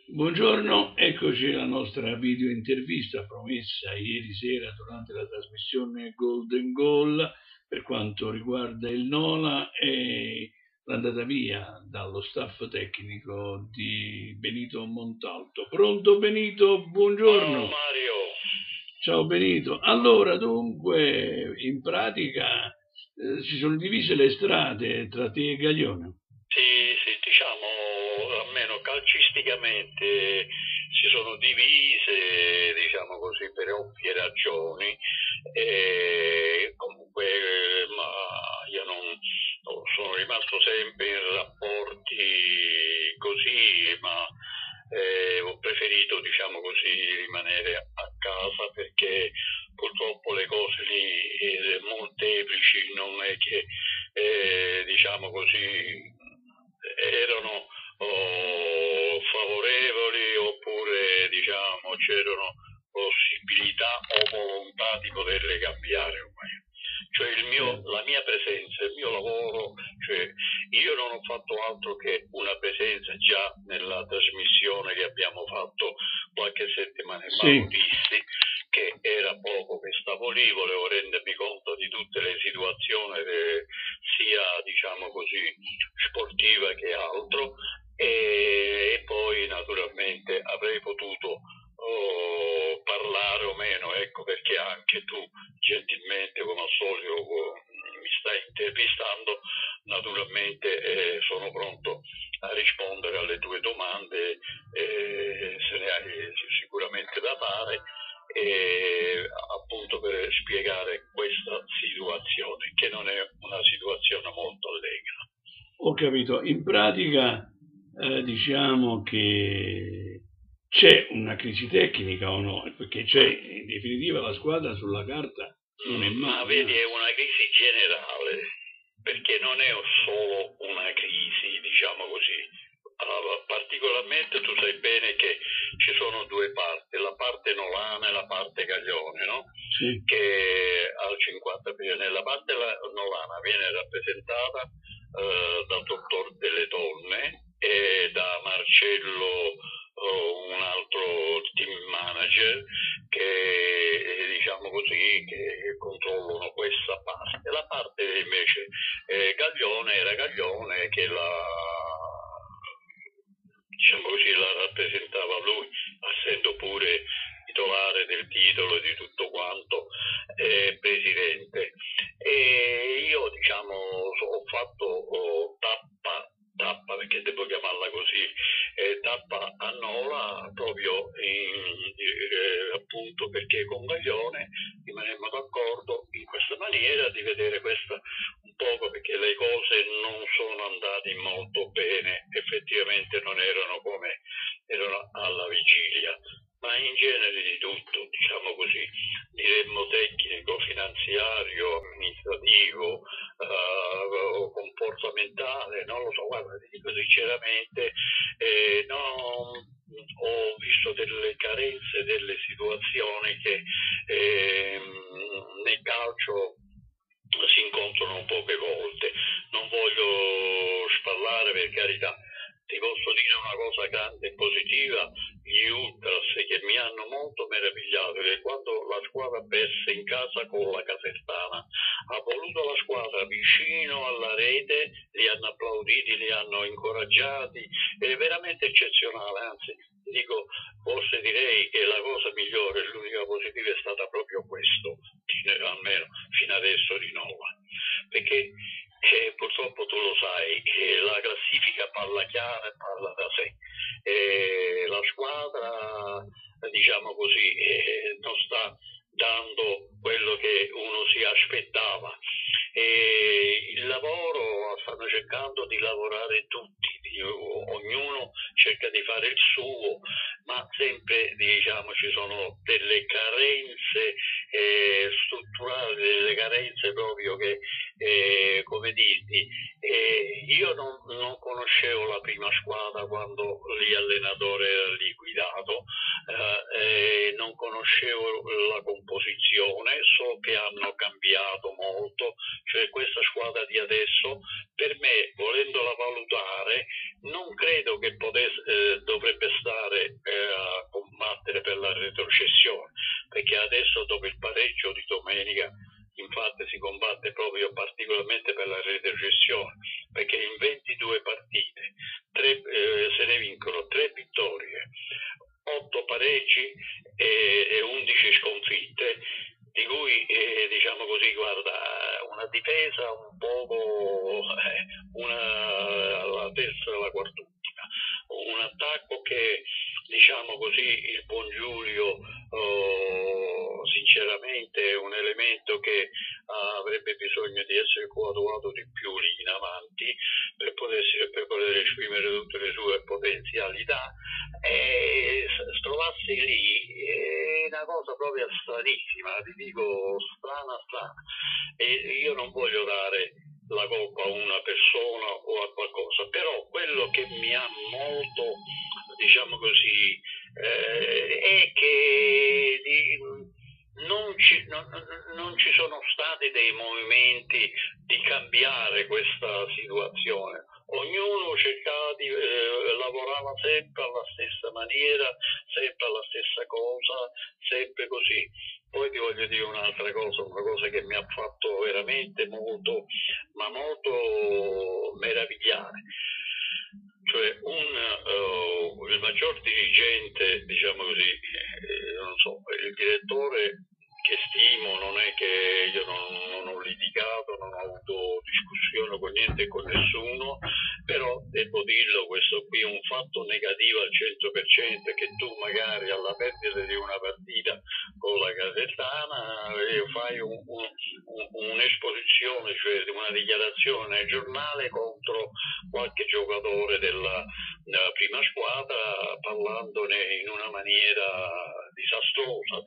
Buongiorno, eccoci alla nostra video intervista promessa ieri sera durante la trasmissione Golden Goal per quanto riguarda il Nola e l'andata via dallo staff tecnico di Benito Montalto. Pronto Benito? Ciao Buongiorno. Mario. Ciao Benito. Allora, dunque, in pratica si sono divise le strade tra te e Gaglione. Sì, diciamo, almeno calcisticamente si sono divise, diciamo così, per ovvie ragioni. E comunque, ma io non sono rimasto sempre in rapporti così, ma ho preferito, diciamo così, rimanere a casa perché purtroppo le cose lì molteplici non è che, diciamo così, erano favorevoli oppure diciamo c'erano possibilità o volontà di poterle cambiare o meno. Cioè la mia presenza, il mio lavoro, cioè io non ho fatto altro che una presenza già nella trasmissione che abbiamo fatto qualche settimana fa, Sì. lo dissi, che era poco che stavo lì, volevo rendermi conto di tutte le situazioni, sia diciamo così sportiva che altro, e poi naturalmente avrei potuto parlare o meno, ecco perché anche tu gentilmente come al solito mi stai intervistando, naturalmente sono pronto a rispondere alle tue domande, se ne hai sicuramente da fare, appunto per spiegare questa situazione che non è una situazione molto allegra. Ho capito. In pratica diciamo che c'è una crisi tecnica o no? Perché c'è, in definitiva, la squadra sulla carta non è Ma male. vedi, è una crisi generale, perché non è solo una crisi, diciamo così. Allora, particolarmente tu sai bene che ci sono due parti, la parte Nolana e la parte Gaglione, no? Sì. Che al 50%, nella parte Nolana viene rappresentata dal dottor Delle Donne e da Marcello, un altro team manager che diciamo così che controllano questa parte. La parte invece Gaglione era Gaglione che diciamo così la rappresentava lui, essendo pure titolare del titolo e di tutto quanto, presidente. E io diciamo ho fatto tappa perché devo chiamarla così, tappa a Nola proprio appunto perché con Gaglione rimanemmo d'accordo in questa maniera di vedere questa un poco, perché le cose non sono andate molto bene, effettivamente non erano come erano alla vigilia, ma in genere di tutto, diciamo così, diremmo tecnico, finanziario, amministrativo, comportamentale, non lo so, guarda, ti dico sinceramente, no, ho visto delle carenze, delle situazioni che nel calcio si incontrano poche volte. Non voglio spallare, per carità, ti posso dire una cosa grande e positiva: gli Ultras che mi hanno molto meravigliato, che quando la squadra perse in casa con la Casertana ha voluto la squadra vicino alla rete, li hanno applauditi, li hanno incoraggiati, è veramente eccezionale, anzi ti dico, forse direi che la cosa migliore, l'unica positiva è stata proprio questo, almeno fino adesso di Nova, perché purtroppo tu lo sai, la classifica parla chiara e parla da sé, la squadra diciamo così non sta dando quello che uno si aspettava, il lavoro stanno cercando di lavorare tutti, ognuno cerca di fare il suo, ma sempre diciamo ci sono delle carenze strutturali, delle carenze proprio che come dirti, io non conoscevo la prima squadra quando l'allenatore era lì guidato, non conoscevo la composizione, so che hanno cambiato molto, cioè questa squadra di adesso per me, volendola valutare, non credo che dovrebbe stare un attacco che, diciamo così, il buon Giulio sinceramente è un elemento che avrebbe bisogno di essere coadiuvato di più lì in avanti per poter esprimere tutte le sue potenzialità, e trovarsi lì è una cosa proprio stranissima, ti dico strana. E io non voglio dare la colpa a una persona o a qualcosa, però quello che mi ha molto, diciamo così, è che non ci sono stati dei movimenti di cambiare questa situazione. Ognuno cercava di lavorava sempre alla stessa maniera, sempre alla stessa cosa, sempre così. Poi ti voglio dire un'altra cosa, una cosa che mi ha fatto veramente molto, ma molto meravigliare. Cioè il maggior dirigente, diciamo così, non so, il direttore che stimo, non è che io non ho litigato, non ho avuto discussione con niente e con nessuno, però devo dirlo, questo qui è un fatto negativo al 100%, che tu magari alla perdita di una partita con la Casertana fai un'esposizione, cioè una dichiarazione nel giornale contro qualche giocatore della prima squadra, parlandone in una maniera disastrosa,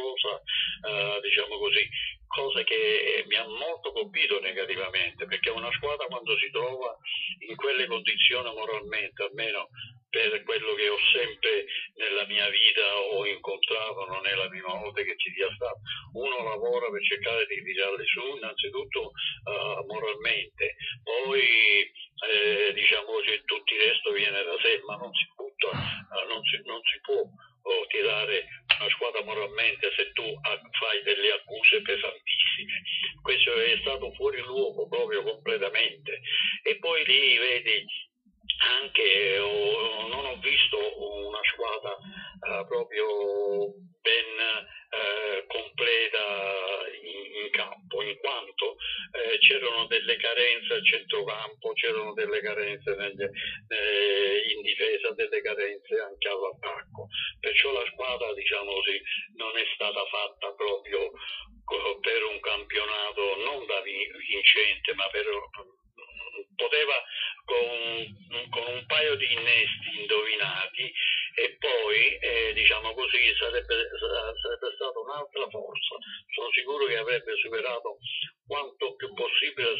diciamo così, cosa che mi ha molto colpito negativamente, perché una squadra quando si trova in quelle condizioni moralmente, almeno per quello che ho sempre nella mia vita ho incontrato, non è la prima volta che ci sia stato, uno lavora per cercare di tirarle su innanzitutto moralmente, poi diciamo così tutto il resto viene da sé, ma non si butta, non si può tirare una squadra moralmente se tu fai delle accuse pesantissime. Questo è stato fuori luogo proprio completamente. E poi lì vedi anche non ho visto una squadra proprio ben completa in campo, in quanto c'erano delle carenze al centrocampo, c'erano delle carenze in difesa, delle carenze anche all'attacco, perciò la squadra, diciamo così, non è stata fatta proprio per un campionato non da vincente, ma poteva con un paio di innesti indovinati, e poi diciamo così sarebbe stata un'altra forza. Sono sicuro che avrebbe superato quanto più possibile,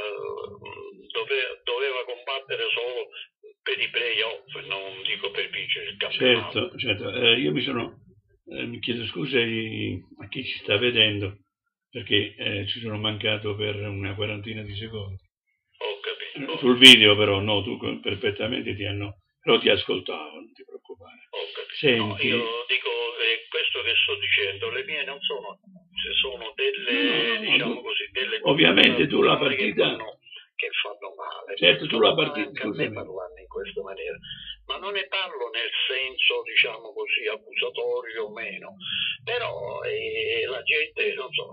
doveva combattere solo per i play-off, non dico per vincere il campionato. Certo. Io mi chiedo scusa a chi ci sta vedendo, perché ci sono mancato per una quarantina di secondi. Ho capito. Sul video però no, tu perfettamente però ti ascoltavo, non ti preoccupare. Ho capito. Senti, No, io dico questo che sto dicendo, le mie non sono, se sono delle, diciamo così, delle ovviamente tu la partita che fanno male. Certo, tu la partita, anche a me parlarne in questa maniera, ma non ne parlo nel senso, diciamo così, accusatorio o meno, però la gente, non so,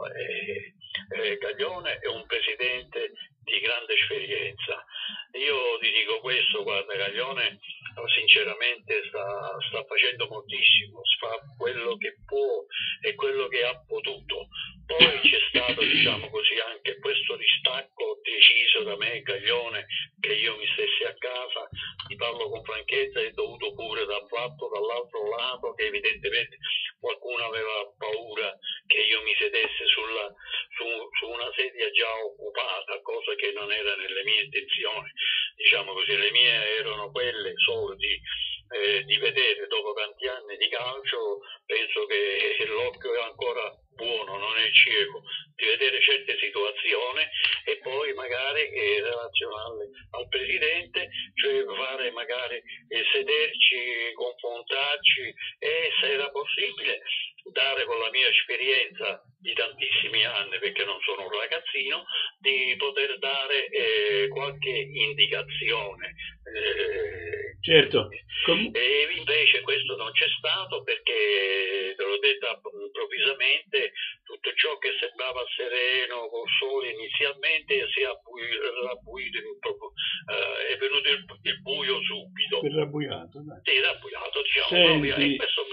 Gaglione è un presidente di grande esperienza. Io ti dico questo, guarda, Gaglione sinceramente sta facendo moltissimo, fa quello che può e quello che ha potuto. Poi c'è stato, diciamo così, anche questo distacco deciso da me, Gaglione, che io mi stessi a casa, ti parlo con franchezza, è dovuto pure dal fatto dall'altro lato che evidentemente qualcuno aveva paura che io mi sedesse su una sedia già occupata, cosa che non era nelle mie intenzioni, diciamo così. Le mie erano quelle solo di vedere, dopo tanti anni di calcio, penso che l'occhio è ancora buono, non è cieco, di vedere certe situazioni e poi magari relazionarle al presidente, cioè fare magari sederci, confrontarci e, se era possibile, dare con la mia esperienza di tantissimi anni, perché non sono un ragazzino, di poter dare qualche indicazione. Certo. E invece questo non c'è stato, perché, te l'ho detto, improvvisamente tutto ciò che sembrava sereno, col sole inizialmente, si è rappuito è venuto il buio subito. Era buiato, dai. Sì, era buiato, diciamo, proprio, e questo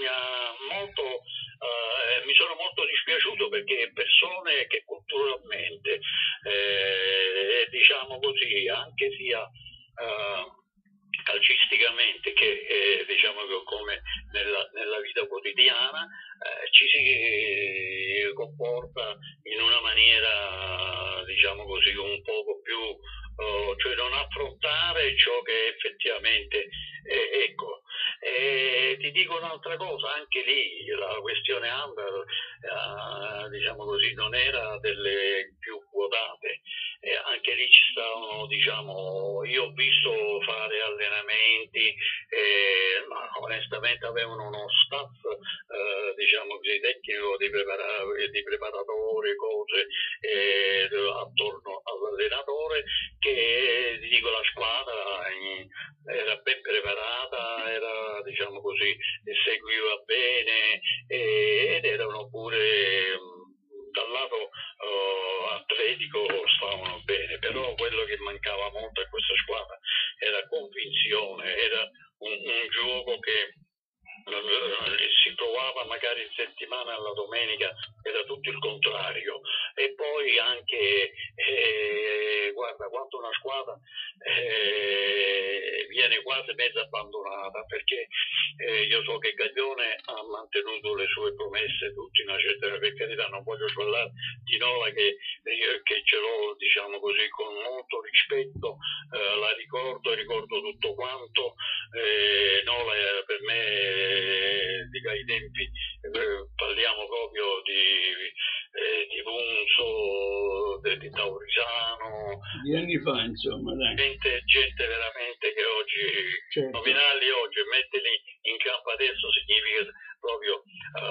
mi sono molto dispiaciuto, perché persone che culturalmente, diciamo così, anche sia calcisticamente che diciamo come nella vita quotidiana, ci si comporta in una maniera, diciamo così, un poco più, cioè non affrontare ciò che effettivamente ecco. Ti dico un'altra cosa, anche lì la questione Under, diciamo così, non era delle più quotate. Anche lì ci stavano, diciamo, io ho visto fare allenamenti, ma onestamente avevano uno staff, diciamo così, tecnico di preparatori, cose attorno all'allenatore, che ti dico, la squadra era ben preparata, era, diciamo così, seguiva bene, ed erano pure dal lato atletico stavano bene, però quello che mancava molto a questa squadra era convinzione, era un gioco che si provava magari in settimana, alla domenica era tutto il contrario. E poi anche guarda, quanto una squadra viene quasi mezza abbandonata, perché io so che Gaglione ha mantenuto le sue promesse tutti una certa, per carità, non voglio sballare di Nola, che ce l'ho, diciamo così, con molto rispetto, la ricordo tutto quanto. Nola per me, ai tempi, parliamo proprio di Bunzo, di Taurisano, di anni fa, insomma, dai. Gente veramente che oggi, certo, nominarli oggi e metterli in campo adesso significa proprio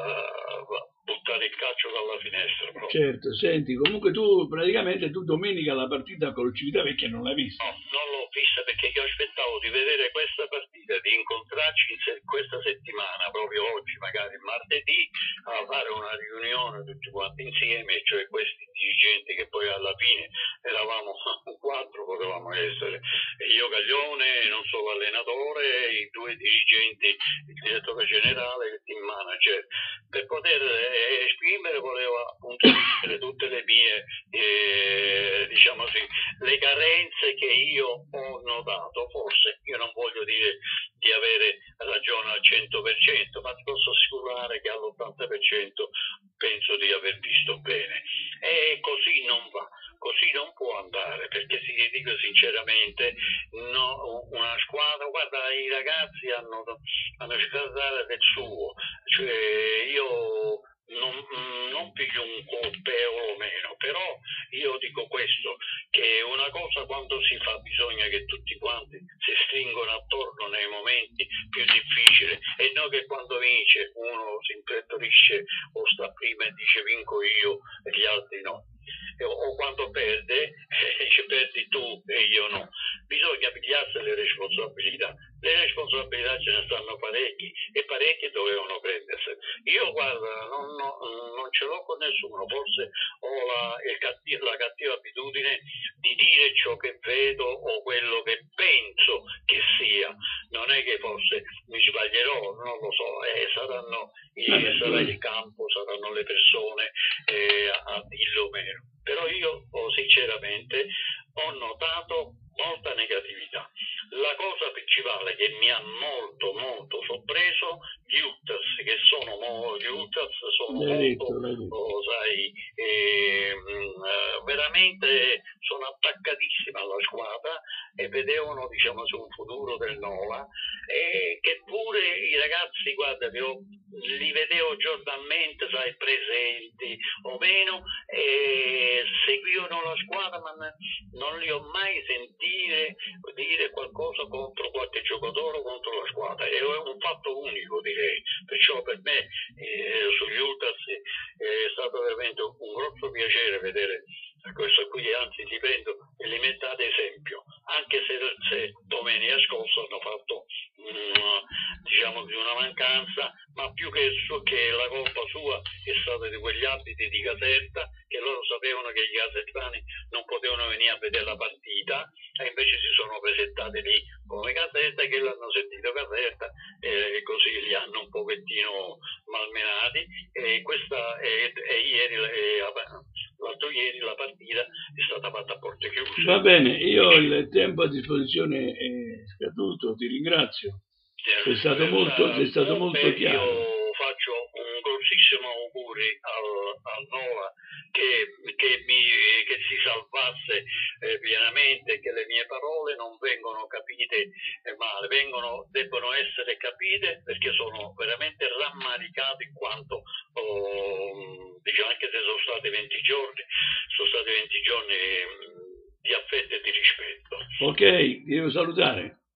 buttare il calcio dalla finestra. Proprio. Certo, senti, comunque tu praticamente domenica la partita col Civitavecchia non l'hai vista? No, non l'ho vista, perché io aspettavo di vedere questa partita, di incontrarci questa settimana, proprio oggi, magari martedì, a fare una riunione tutti quanti insieme, cioè questi dirigenti che poi alla fine eravamo 4, potevamo essere, io Gaglione, non solo allenatore, i 2 dirigenti, il direttore generale e il team manager. Per poter esprimere volevo appunto dire tutte le mie, diciamo così, le carenze che io ho notato. Forse io non voglio dire di avere ragione al 100%, ma ti posso assicurare che all'80% penso di aver visto bene. E così non va, così non può andare, perché ti dico sinceramente, no, una squadra, guarda, i ragazzi hanno cercato di dare del suo, cioè io non piglio un colpevole o meno, però io dico questo, che una cosa quando si fa bisogna che tutti quanti si stringono attorno nei momenti più difficili, e non che quando vince uno si impeturisce o sta prima e dice vinco io e gli altri no, o quando perde dice perdi tu e io no. Bisogna pigliarsi le responsabilità ce ne stanno parecchi, e parecchi dovevano prendersi. Io guarda, non ce l'ho con nessuno, forse ho la cattiva abitudine di dire ciò che vedo o quello che penso che sia. Non è che forse mi sbaglierò, non lo so, sarà il campo, saranno le persone a dirlo o meno. Però io sinceramente ho notato molta negatività. La cosa principale che mi ha molto sorpreso, gli Ultras, che sono molto, sai, veramente sono attaccatissimi alla squadra e vedevano, diciamo, su un futuro del Nola, e che pure i ragazzi, guarda, li vedevo giornalmente, sai, presenti o meno, e seguivano la squadra, ma non li ho mai sentire dire qualcosa contro qualche giocatore o contro la squadra. È un fatto unico, direi. Perciò per me sugli Ultras è stato veramente un grosso piacere vedere questo qui, anzi li prendo e li metto ad esempio, anche se domenica scorsa hanno fatto diciamo di una mancanza, ma più che la colpa sua è stata di quegli abiti di Caserta, che loro sapevano che gli casertani non potevano venire a vedere la partita, e invece si sono presentati lì come Caserta, che l'hanno sentito Caserta e così li hanno un pochettino malmenati e ieri, l'altro ieri la partita è stata fatta a porte chiuse. Va bene, io il tempo a disposizione è scaduto, ti ringrazio. Sei stato molto chiaro. Io faccio un grossissimo auguri al Nola che si salvasse pienamente, che le mie parole non vengono capite male, debbono essere capite, perché sono veramente rammaricato in quanto diciamo, anche se sono stati 20 giorni di affetto e di rispetto. Ok, devo salutare.